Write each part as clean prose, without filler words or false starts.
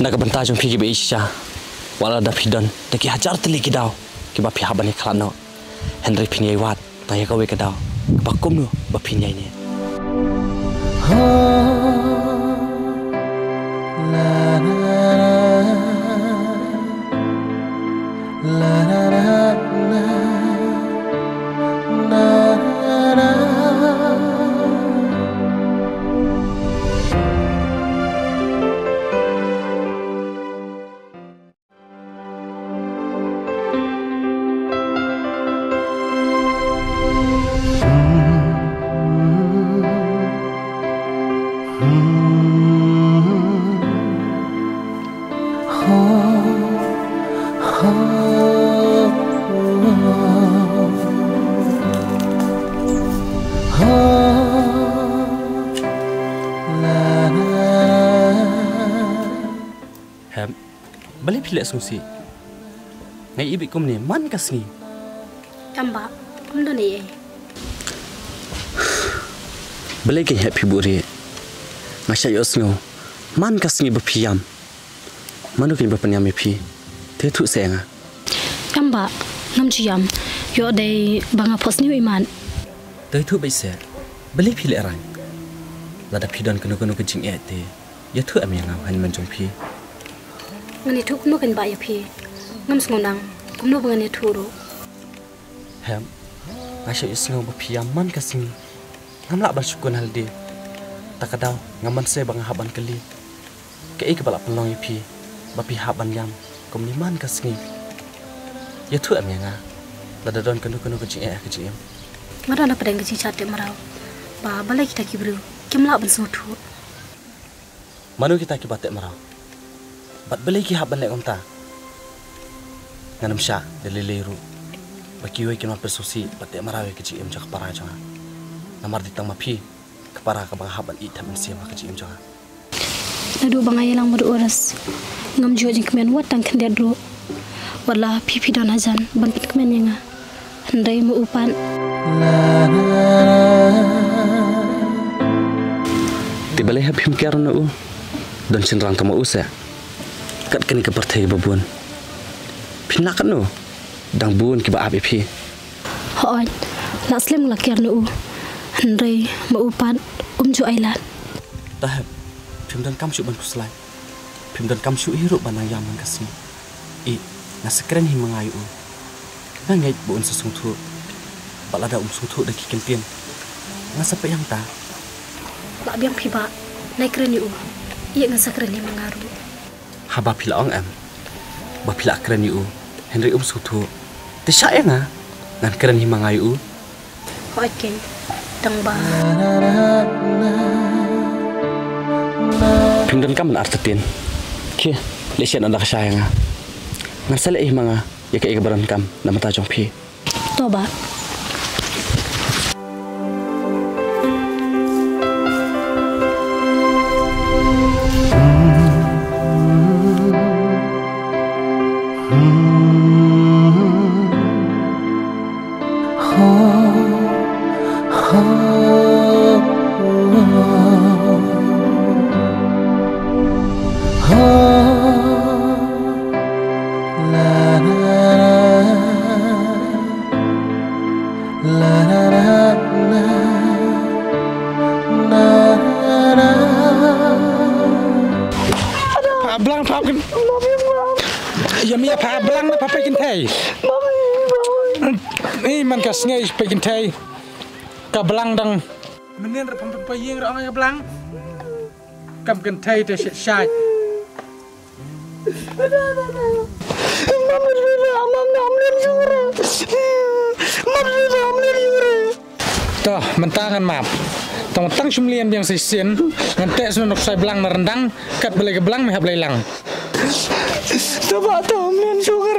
Nak bentar jom pergi berisha. Walau dah pidon, dah ki hajar teli kidau. Ki bapi haban ni kelano. Henry pinyai wat, tanya kau kidau. Bakum nu bapinyai ni. Balik pilih sungsi. Ngai ibi kum ni man kasni. Tamba, kum do ni. Balik ke happy buri. Masya yosngo. Man kasni berpiam. Manu kini berpenyam ipi. Dia tu senga. Tamba, nam ciam. Yo day banga posni iman. Dia tu baik. Balik pilih orang. Lada pidon kenu kencing ete. Ya tu amiang han menjumpi. Ngani tu kuno kan bayar pi, ngam sengonang, kuno bangani turu. Hem, Masya isngo berpiam man kasni. Ngam lak bersyukur hal dia. Tak kadau ngaman saya bang haban keli. Kei kepala pelong ipi, bapi haban yam, kum ni man kasni. Ya tu amianga, lada don kenu kecing kecing. Mara na pedang kecing cate marau, ba balai kita kibru, kem lak bensutu. Manu kita kibatek marau. Bat beli ki haban lek onta. Nganam sya deleleru. Baki we kinwa persusi batek marawe kecik em jak para janga. Namar ditang mapi kepara ka bang haban i tamen siapa kecik em janga. Nadu bangai lang madu oras. Ngam jo jing kemen wat tang kendet ro. Wala pipi don azan bangkit kemen yanga. Handai mu upan. Tiba leh habim karna u. Dan senrang tama usa. Kat kini ke partai babuan. Pinak kan no, dang buan kiba api pi. Hoan, nak slim lakir no. Henry maupan jo ailan. Tahap, pimdan kam syuk ban kuslai. Pimdan kam syuk hirup banang yaman kasih. Nasekeren hi mengayu. Nangait buan sesung tu. Balada sung tu dah kikentin. Ngasap yang ta. Lak biang piba, naik keren yu. Ia ngasakeren hi mengaru. Haba pila ong em. Ba pila keren yu. Henry sutu. Tisha nga. Ngan keren hi mangayu. Okay. Tang ba. Pingdan kam artetin. Ki, lesian anda kasaya nga. Ngan sala mga ya ka igabaran kam na matajong pi. Toba. Belang pakin. Ya mia pa belang na papakin tay. Ni man kas ngai pakin tay. Ka belang dang. Menen ra payeng ra ang belang. Kam kan tay te shai. Toh mentangan map. Tang sumlian yang sisen nanti sunuk saya belang merendang kat beli ke belang mehab lelang. Coba tuh men sugar.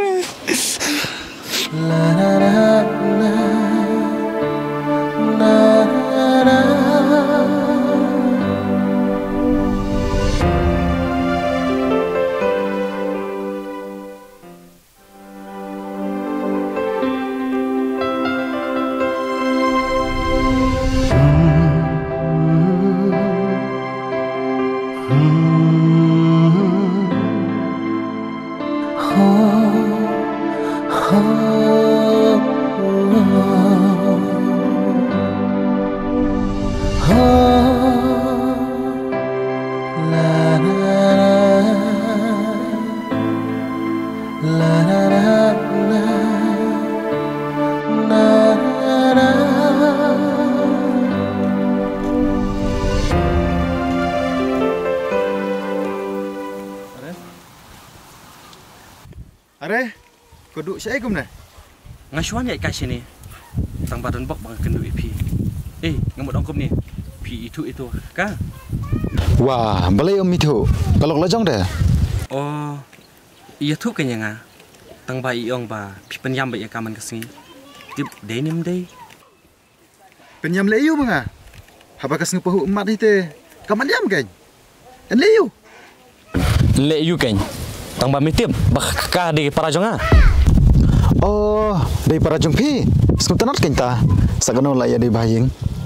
Are, kau duduk saya kum dah. Ngasuan ya kat sini. Tang badan bok bang kendu pi. Ngamut ongkom ni. Pi itu ka. Wah, balai om itu. Kalau lajang dah. Oh, iya tu kan yang tang bai ong ba pi penyam ba ya kaman kesini. Tip denim deh. Penyam leyu manga. Haba kas ngepahu emat ni teh. Kaman diam kan? En leyu. Leyu kan. Tang ba mitip bak ka di parajonga. Oh, dari para jumpi. Sekuntanat kita. Sagano lah ya di bahing.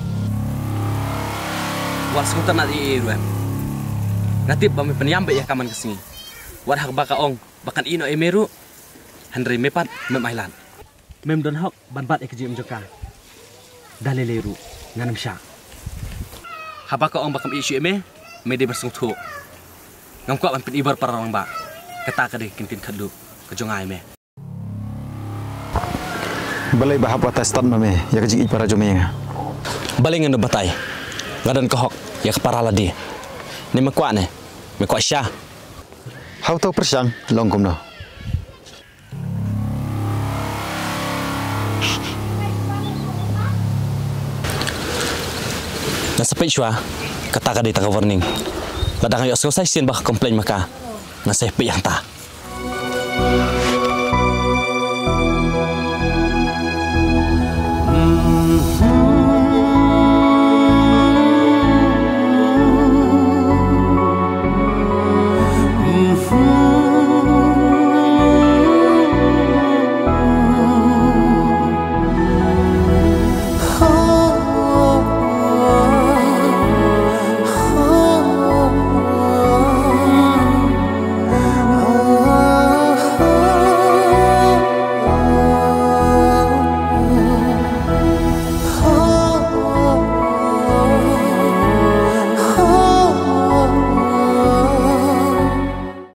Wat sekuntanat ruem. Natip ba mi penyam ba ya kaman kesini. Wat hak baka ong bakan ino emeru. Henry mepat memailan. Mem don hok ban bat ekejim joka. Daleleru nganam sya. Habaka ong bakam isu eme mede bersung tu. Ngam kuat ban pin ibar para orang ba. Kata kade kintin kadu kejongai me. Balai bahap atas tan mame ya kejik para jomeng. Balai nganu batai. Ngadan kohok ya keparala di. Ni mekuat ne. Mekuat syah. Hau tahu persang longkum no. Nasapit syua kata kade tak warning. Ladang ayo selesai sin bah komplain maka. Nasapit yang ta.